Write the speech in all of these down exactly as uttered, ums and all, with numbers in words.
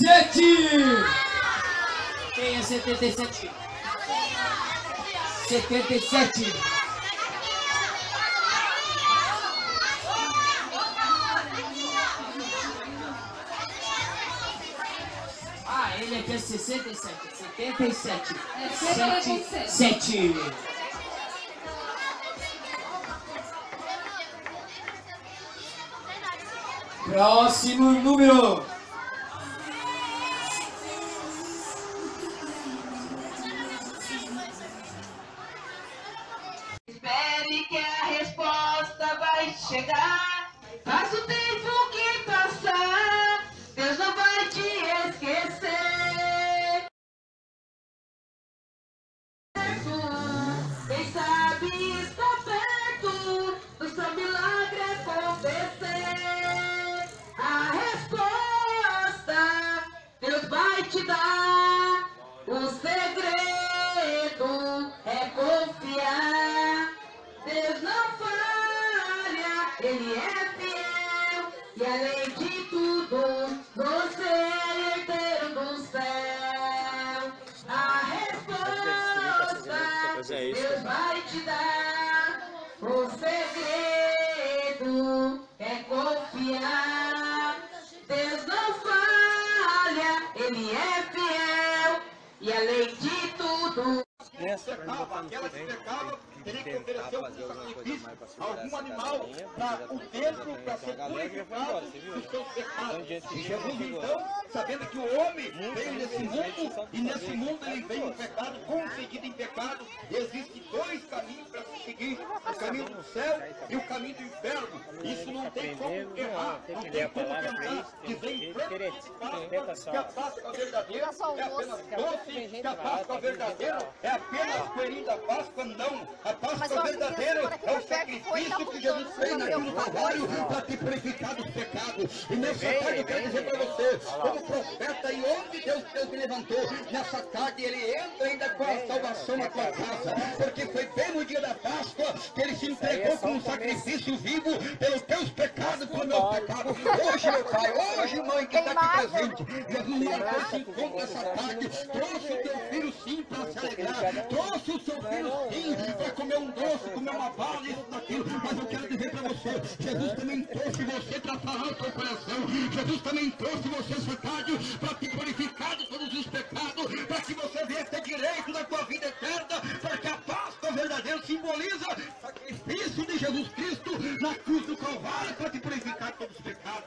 sete. Quem é setenta e sete? setenta e sete. Ah, ele aqui é sessenta e sete. setenta e sete. sete. sete. Próximo número. Espere que a resposta vai chegar. Faz o tempo que passar, Deus não vai te esquecer. Quem sabe está perto, o seu milagre acontecer. A resposta Deus vai te dar. O segredo é confiar. Deus não falha, Ele é fiel. E além de tudo, você é herdeiro do céu. A resposta Deus vai te dar. O segredo é confiar. Deus não falha, Ele é fiel. E além de tudo, Pecava, aquela que pecava teria que oferecer algum sacrifício, algum animal para o templo, para ser purificado dos seus pecados. E Jesus então, sabendo que o homem veio nesse mundo, e nesse mundo ele veio em pecado, conseguido em pecado, existem dois caminhos para se seguir, o caminho do céu e o caminho do inferno. Isso não tem como errar, não tem como tentar dizer em frente que a Páscoa verdadeira é apenas doce, que a Páscoa verdadeira é apenas coelhinho da Páscoa, não. A Páscoa verdadeira é o sacrifício que Jesus fez naquele Calvário para te purificar dos pecados. E nessa tarde eu quero dizer para você, como profeta, e onde Deus, Deus me levantou, nessa tarde ele entra ainda com a salvação na tua casa, porque foi bem no dia da Páscoa que ele se entregou como um sacrifício vivo pelos teus pecados, pelos meus pecados. Hoje, meu pai, hoje, mãe, que está aqui presente, Jesus marcou esse encontro essa tarde, trouxe o teu filho sim para se alegrar, trouxe o seu filho sim para comer um doce, comer uma bala, isso, daquilo. Mas eu quero dizer para você, Jesus também trouxe você para falar o teu coração. Jesus também trouxe você essa tarde para te purificar de todos os pecados, para que você venha ter direito na tua vida eterna, porque a Páscoa verdadeira simboliza o sacrifício de Jesus Cristo na cruz do Calvário para te purificar de todos os pecados.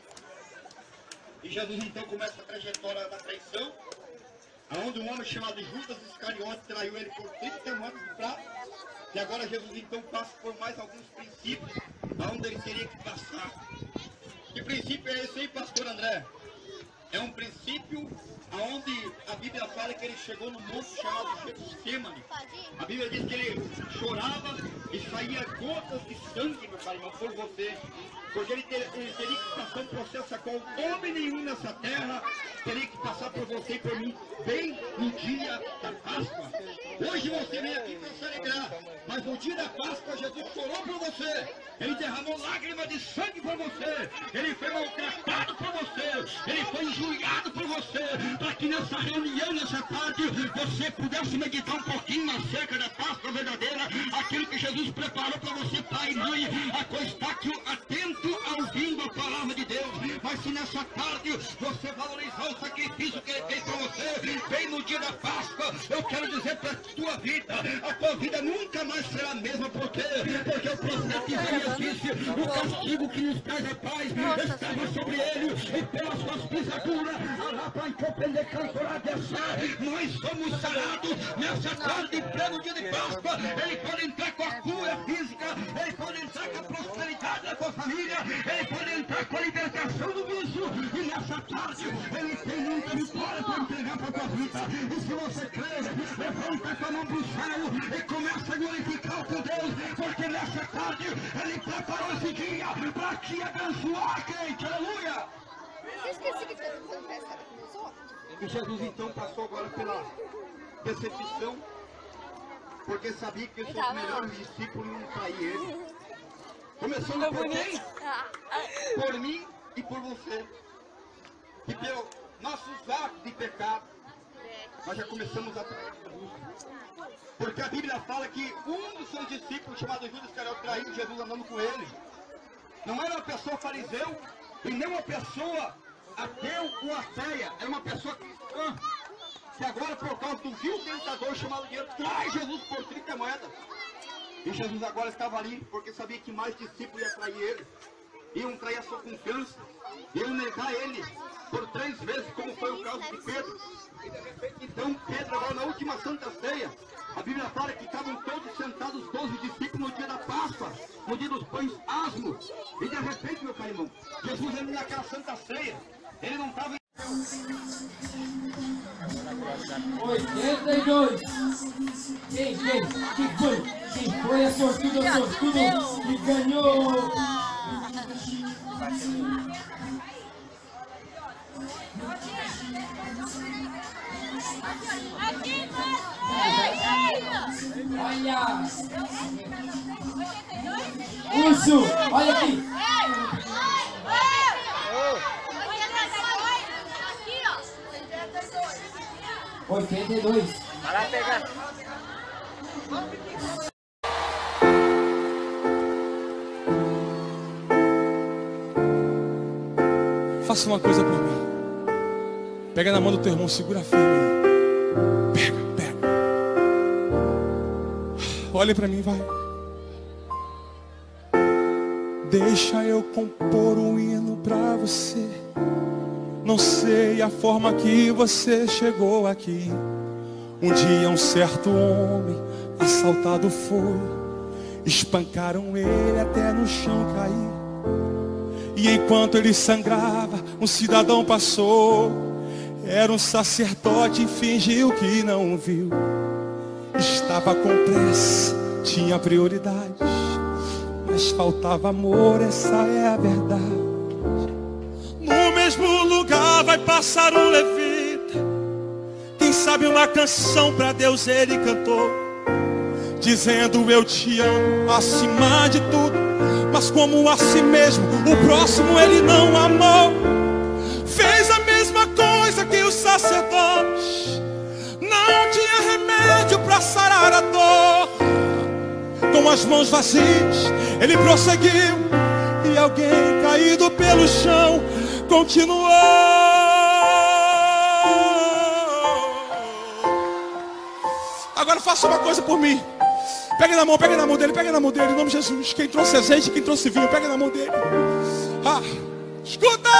E Jesus então começa a trajetória da traição, aonde um homem chamado Judas Iscariote traiu ele por trinta moedas de prata. E agora Jesus então passa por mais alguns princípios aonde ele teria que passar. Que princípio é esse aí, pastor André? É um princípio aonde a Bíblia fala que ele chegou no monte chamado Getsemane. A Bíblia diz que ele chorava e saía gotas de sangue, meu pai, irmão, por você. Porque ele, ter, ele teria que passar um processo a qual homem nenhum nessa terra teria que passar por você e por mim, bem no dia da Páscoa. Hoje você vem aqui para se alegrar, mas no dia da Páscoa Jesus chorou por você. Ele derramou lágrimas de sangue por você. Ele foi maltratado por você. Ele foi injuriado por você. Para que nessa reunião, nessa tarde, você pudesse meditar um pouquinho acerca da Páscoa verdadeira, aquilo que Jesus preparou para você, pai e mãe. A coisa está aqui atento, ouvindo a palavra de Deus. Mas se nessa tarde você valorizar o sacrifício que ele fez para você, bem no dia da Páscoa, eu quero dizer para a tua vida, a tua vida nunca mais será a mesma. Por quê? Porque o profeta Isaías disse, o castigo que nos traz a paz estava sobre ele, e pelas suas pisaduras, nós somos sarados. Nessa tarde, em pleno dia de Páscoa, ele pode entrar com a cura física, ele pode entrar com a prosperidade da tua família, ele pode entrar com a libertação do vício, e nessa tarde ele tem muita vitória para entregar para a tua vida. E se você crê, levanta a tua mão para o céu e começa a glorificar o teu Deus, porque nessa tarde ele preparou esse dia para te abençoar, crente. Aleluia! Eu esqueci que você não festa com os outros. E Jesus então passou agora pela decepção, porque sabia que os seus melhores discípulos não traíam ele. Começando por quem? Por mim e por você. E pelo, nossos atos de pecado, nós já começamos a trair Jesus. Porque a Bíblia fala que um dos seus discípulos, chamado Judas Iscariote, traiu Jesus andando com ele. Não era uma pessoa fariseu e nem uma pessoa ateu ou ateia, era uma pessoa cristã. Se agora, por causa do vil tentador chamado dinheiro, traz Jesus por trinta moedas. E Jesus agora estava ali porque sabia que mais discípulos iam trair ele. Iam trair a sua confiança. Iam negar ele por três vezes, como foi o caso de Pedro. E de repente, então, Pedro, agora na última Santa Ceia, a Bíblia fala que estavam todos sentados, os doze discípulos, no dia da Páscoa, no dia dos pães asmos. E de repente, meu pai irmão, Jesus, ele naquela Santa Ceia, ele não estava... oitenta e dois. Quem, quem? Quem foi? Quem foi a sortuda, sortudo que ganhou? Olha! Urso! Olha aqui! oitenta e dois. Vai lá pegar. Faça uma coisa por mim. Pega na mão do teu irmão, segura firme aí. Pega, pega. Olha pra mim, vai. Deixa eu compor um hino pra você. Não sei a forma que você chegou aqui. Um dia um certo homem assaltado foi. Espancaram ele até no chão cair. E enquanto ele sangrava, um cidadão passou. Era um sacerdote e fingiu que não viu. Estava com pressa, tinha prioridades, mas faltava amor, essa é a verdade. No mesmo lugar vai passar um levita. Quem sabe uma canção pra Deus ele cantou, dizendo eu te amo acima de tudo. Mas como a si mesmo, o próximo ele não amou. Fez a mesma coisa que o sacerdote. Não tinha remédio pra sarar a dor. Com as mãos vazias ele prosseguiu. E alguém caído pelo chão continuou. Agora faça uma coisa por mim. Pega na mão, pega na mão dele, pega na mão dele, em nome de Jesus. Quem trouxe azeite, quem trouxe vinho, pega na mão dele. Ah, escuta!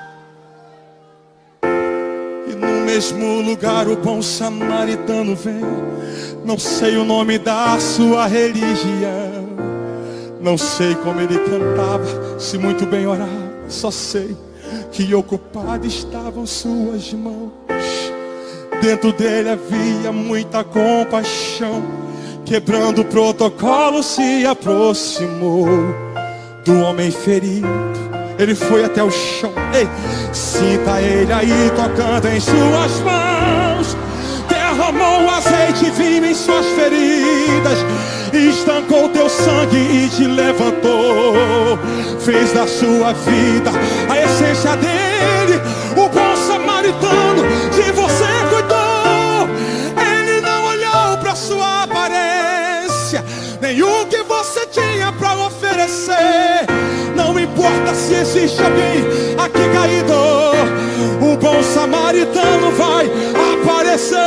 E no mesmo lugar o bom samaritano vem. Não sei o nome da sua religião, não sei como ele cantava, se muito bem orava. Só sei que ocupadas estavam suas mãos. Dentro dele havia muita compaixão. Quebrando o protocolo se aproximou do homem ferido. Ele foi até o chão. Ei, sinta ele aí tocando em suas mãos. Derramou azeite e vinho em suas feridas. Estancou teu sangue e te levantou. Fez da sua vida a essência dele. O bom samaritano de você cuidou. Ele não olhou pra sua aparência, nem o que você tinha pra oferecer. Não importa se existe alguém aqui caído, o bom samaritano vai aparecer.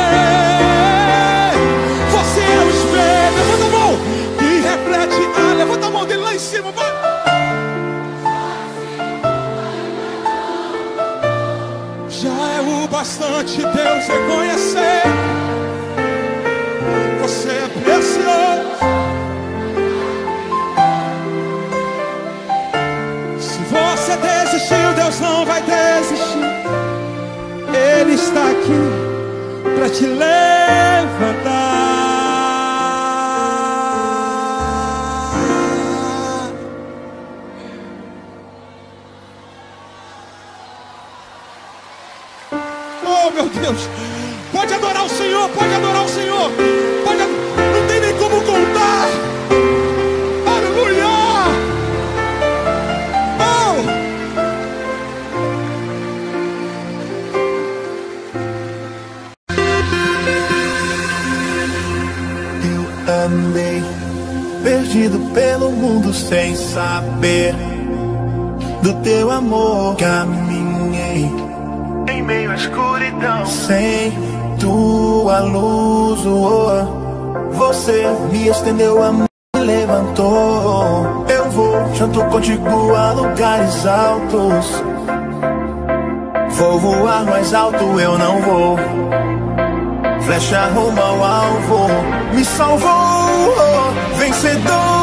Você é o espelho, levanta a mão, que reflete. Ah, levanta a mão dele lá em cima, vai. Já é o bastante Deus reconhecer. Você é precioso. Se você desistiu, Deus não vai desistir. Ele está aqui para te levantar. Oh, meu Deus. Pode adorar o Senhor, pode adorar o Senhor. Pode ad... Não tem nem como contar. Aleluia. Oh. andei perdido pelo mundo sem saber do teu amor. Caminhei em meio à escuridão sem tua luz. Oh, você me estendeu a mão e levantou. Eu vou junto contigo a lugares altos. Vou voar mais alto, eu não vou. Flecha rumo ao alvo, me salvou, oh, vencedor.